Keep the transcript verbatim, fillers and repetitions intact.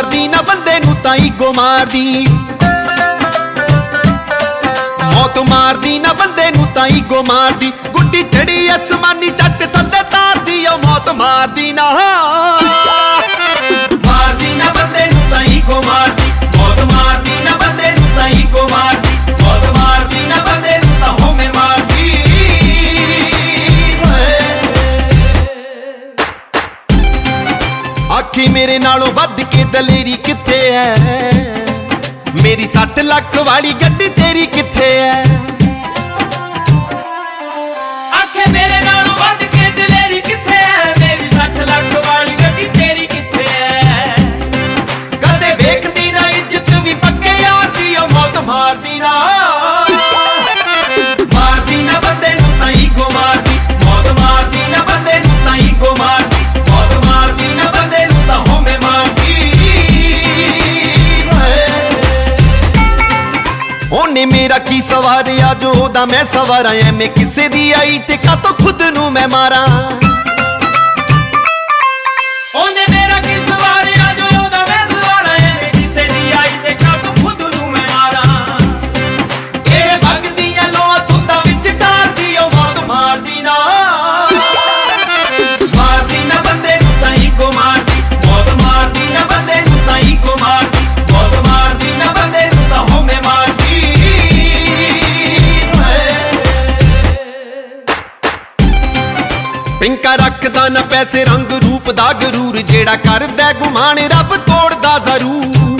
मारदी ना बंदे नू तां ईगो मारदी, मौत मारदी ना बंदे नू तां ईगो मारदी। गुड्डी चढ़ी आसमानी जट थल्ले तारदी, ओ मौत मारदी ना मारदी ना बंदे नू तां ईगो मारदी, मौत मारदी ना बंदे नू तां ईगो मारदी, मौत मारदी ना बंदे नू तां होमे मारदी। आखी मेरे नालों वध के दलेरी किथे है, मेरी सठ लख वाली गड्डी तेरी किथे है। आखे मेरे नालों वध के दलेरी किथे है, मेरी सठ लख वाली गड्डी तेरी किथे है। कदे वेखदी ना इज्जत भी पक्के यार दी, ओ मौत मारदी ना मारदी ना बंदे नू तां ईगो मारदी, मौत मारदी ना बंदे नू तां ईगो मारदी, मौत मारदी ना बंदे नू तां होमे मारदी। ओने मेरा की सवारिया जो ओदा मैं सवारा, एवें किसे दी आई ते का तो खुद नू मैं मारा। ओने मेरा की सवारिया जो ओदा मैं सवारा, एवें किसे दी आई ते का तो खुद नू मैं मारा। ए भगदियां लोआ तुंदा विच टारदी, ओ मौत मारदी ना मारदी ना बंदे नू तां ईगो मारदी, मौत मारदी ना बंदे नू तां ईगो मारदी, मौत मारदी ना बंदे नू तां होमे मारदी। पिंका रखदा ना पैसे रंग रूप दा गरूर, जेड़ा करदा गुमान रब तोड़दा जरूर।